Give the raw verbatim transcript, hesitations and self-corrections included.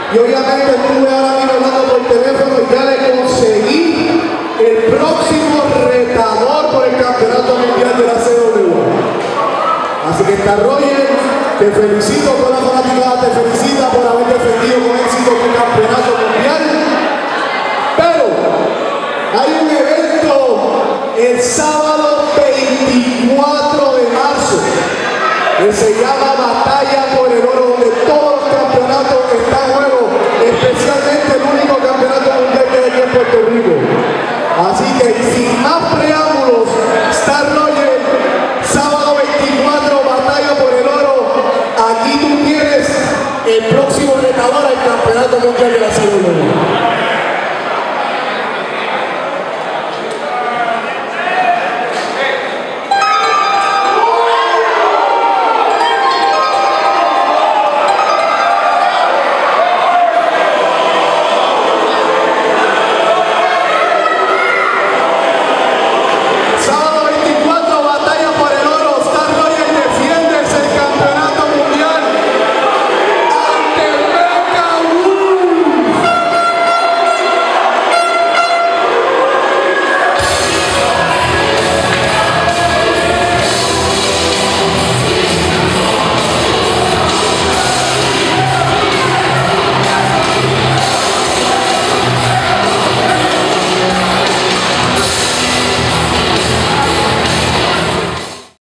y obviamente estuve ahora mismo hablando por teléfono y ya le conseguí el próximo retador por el campeonato mundial de la C W. Así que está Roger, te felicito por la fanaticada, te felicita por haber defendido con éxito tu campeonato mundial. Pero hay un evento el sábado veinticuatro de marzo que se llama Batalla por el Oro, donde todos los campeonatos están en juego, especialmente el único campeonato mundial que hay aquí en Puerto Rico. Así que sin más preámbulos, Star Roger, sábado veinticuatro, Batalla por el Oro. Aquí tú tienes el próximo retador al campeonato mundial de la C W.